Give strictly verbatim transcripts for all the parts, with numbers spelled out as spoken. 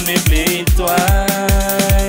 want me play it twice.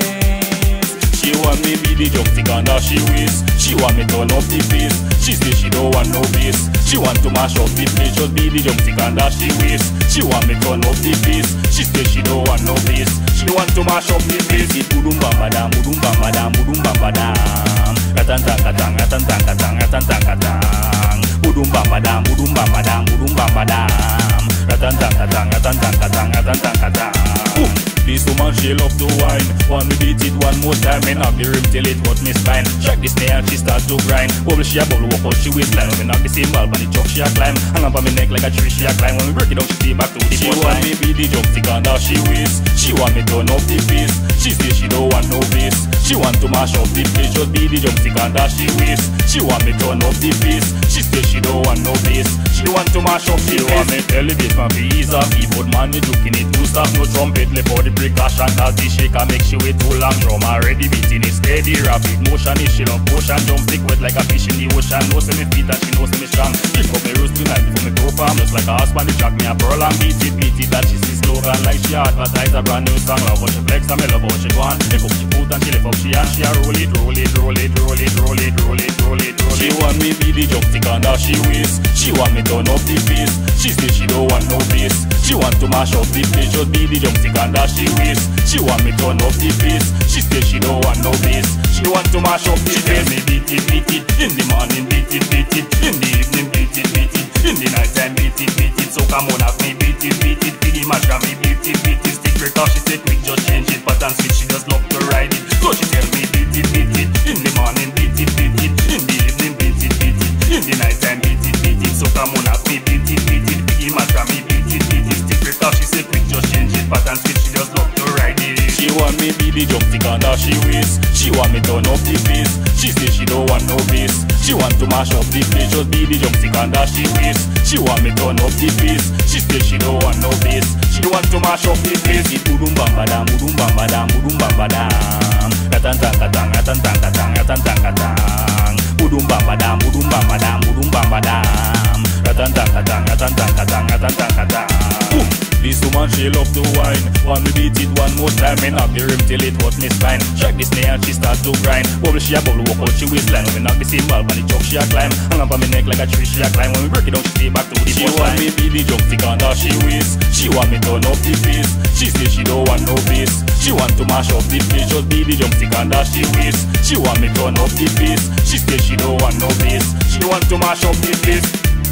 She want me be the jump stick under she waist. She want me turn up the bass. She say she don't want no bass. She want to mash up the place, just be the jump stick under she waist. She want me turn up the bass. She say she don't want no bass. She want to mash up the place. It budum bam badam, budum bam badam, budum bam badam. Ratan tang katang, ratan tang katang, ratan tang katang. Budum bam badam, budum bam badam, budum bam badam. Ratan tang katang, ratan tang katang, ratan tang katang. This woman she love to wine. Want me beat it one more time and knock the rim till it hurt me spine. Check this snare and she start to grind. Bubble she a bubble walk out she waistline. When me knock the same ball on the chuck she a climb. Hang up on me neck like a tree she a climb. When we break it down she stay back to the She want me be the jump stick under she waist. She want me turn up the bass. She say she don't want no bass. She want to mash up the place, just be the jump stick under she waist. She want me turn up the bass. She say she don't want no bass. She want to mash up the place. She want me elevate my bass off keyboard man me looking it too soft. No trumpet left for the precaution as the shaker make she wait too long. Drum already beating it steady, rapid motion is she love potion. Jump stick wet like a fish in the ocean. No see me feet and she knows me strong. Pick up me roost tonight before me go farm. Just like a horse on the track me a pearl and beat it, beat it. That she see slogan like she advertise a brand new song. Love how she flex and me love how she go on. Pick up she foot and she lift up she hand. She a roll it, roll it, roll it, roll it, roll it, roll it, roll it, roll it. She want me be the jump stick under she waist. She want me turn up the bass. She say she don't want no bass. She want to mash up the place, just be the jump stick under she waist. She want me turn up the bass. She say she don't want no bass. She want to mash up the place. Me beat it, beat it. In the morning beat it, beat it. In the evening beat it, beat it. In the night time beat it, beat it. So come on have me beat it, beat it. Piggy mash me beat it, beat it. Stick break off, she say quick just change it. Pattern switch, she just love to ride it. So she tell me beat it, beat it. In the morning beat it, beat it. In the evening beat it, beat it. In the night time beat it, beat it. So come on have me beat it, beat it. Piggy mash me beat it, beat it. Stick break off, she say quick just change it. Pattern switch, she just love to ride it. She want me be the jump stick under she waist. She want me turn up the bass. She say she don't want no bass. She want to mash up the place, just be the jump stick under she waist. She want me turn up the bass. She say she don't want no bass. She want to mash up the place. It budum bam badam, budum bam badam, budum bam badam. Ratan tang katang, ratan tang katang, ratan tang katang. Budum bam badam, budum bam badam, budum bam badam. Ratan tang katang, ratan tang katang, ratan tang katang. This woman she love to wine. Want me beat it one more time and knock the rim till it hurt me spine. Check this snare and she start to grind. Bubble she a bubble walk out she waistline. When we knock the same ball on the chuck she a climb. Hang up on me neck like a tree she a climb. When we break it down she stay back to the She want me be the jump stick under she waist. She want me turn up the bass. She say she don't want no bass. She want to mash up the place, just be the jump stick under she waist. She want me turn up the bass. She say she don't want no bass. She want to mash up the place.